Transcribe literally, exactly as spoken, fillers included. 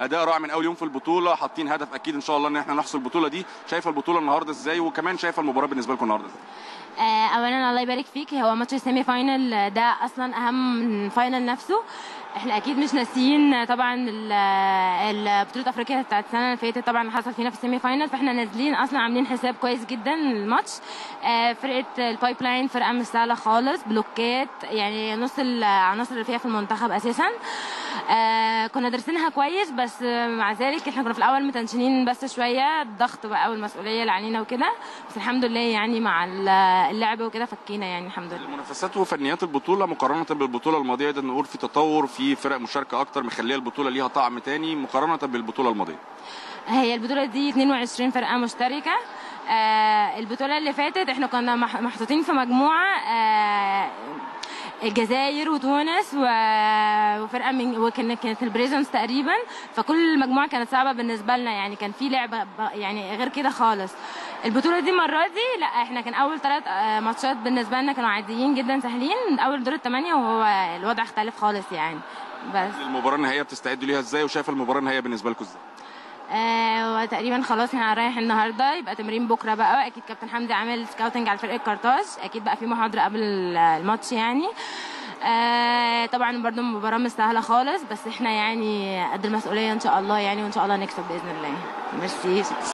اداء رائع من اول يوم في البطوله، حاطين هدف اكيد ان شاء الله ان احنا نحصل البطوله دي. شايفه البطوله النهارده ازاي، وكمان شايفه المباراه بالنسبه لكم النهارده ازاي؟ آه، اولا الله يبارك فيك، هو ماتش السيمي فاينل ده اصلا اهم من الفاينل نفسه. احنا اكيد مش ناسيين طبعا بطوله افريقيا بتاعت السنه اللي فاتت طبعا اللي حصل فينا في السيمي فاينل، فاحنا نازلين اصلا عاملين حساب كويس جدا للماتش. آه، فرقه البايب لاين فرقه مش سهله خالص، بلوكات يعني نص العناصر اللي فيها في المنتخب اساسا. آه، كنا دارسينها كويس، بس مع ذلك احنا كنا في الاول متنشنين بس شويه، الضغط بقى والمسؤوليه اللي علينا وكده، بس الحمد لله يعني مع اللعب وكده فكينا يعني الحمد لله. المنافسات وفنيات البطوله مقارنه بالبطوله الماضيه يقدر نقول في تطور، في فرق مشاركه اكتر مخليه البطوله ليها طعم تاني مقارنه بالبطوله الماضيه. هي البطوله دي اتنين وعشرين فرقه مشتركه. آه، البطوله اللي فاتت احنا كنا محطوطين في مجموعه آه الجزائر وتونس وفرقه من وكانت كانت البريزونز تقريبا، فكل المجموعه كانت صعبه بالنسبه لنا، يعني كان في لعبه يعني غير كده خالص. البطوله دي المره دي لا، احنا كان اول ثلاث ماتشات بالنسبه لنا كانوا عاديين جدا سهلين، اول دور الثمانيه وهو الوضع اختلف خالص يعني. بس المباراه النهائيه بتستعدوا ليها ازاي، وشايفه المباراه النهائيه بالنسبه لكم ازاي؟ آه وتقريبا خلاص احنا رايح النهارده، يبقى تمرين بكره بقى. اكيد كابتن حمدي عامل سكاوتنج على فرقه كارتاج، اكيد بقى في محاضره قبل الماتش يعني. آه طبعا برضو المباراه مش سهله خالص، بس احنا يعني قد المسؤوليه ان شاء الله يعني، وان شاء الله نكسب باذن الله. ميرسي.